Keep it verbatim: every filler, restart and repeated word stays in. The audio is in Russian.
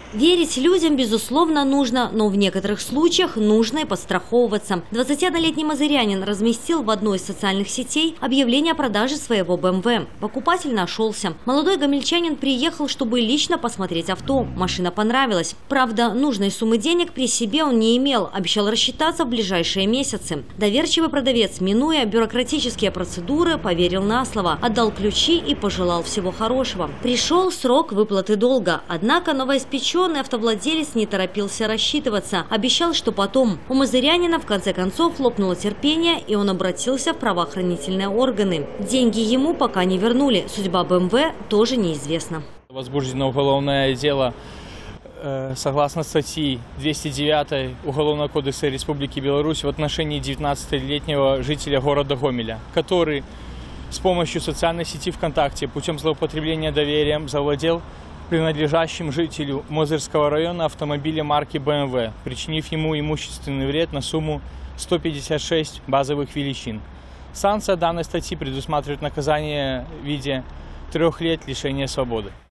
Верить людям, безусловно, нужно, но в некоторых случаях нужно и подстраховываться. двадцатиоднолетний мазырянин разместил в одной из социальных сетей объявление о продаже своего бэ эм вэ. Покупатель нашелся. Молодой гомельчанин приехал, чтобы лично посмотреть авто. Машина понравилась. Правда, нужной суммы денег при себе он не имел. Обещал рассчитаться в ближайшие месяцы. Доверчивый продавец, минуя бюрократические процедуры, поверил на слово, отдал ключи и пожелал всего хорошего. Пришел срок выплаты долга. Однако новоиспеченный автовладелец не торопился рассчитываться. Обещал, что потом. У мазырянина в конце концов лопнуло терпение, и он обратился в правоохранительные органы. Деньги ему пока не вернули. Судьба бэ эм вэ тоже неизвестна. Возбуждено уголовное дело э, согласно статьи двести девятой Уголовного кодекса Республики Беларусь в отношении девятнадцатилетнего жителя города Гомеля, который с помощью социальной сети ВКонтакте путем злоупотребления доверием завладел принадлежащим жителю Мозырского района автомобиля марки бэ эм вэ, причинив ему имущественный вред на сумму сто пятьдесят шесть базовых величин. Санкция данной статьи предусматривает наказание в виде трех лет лишения свободы.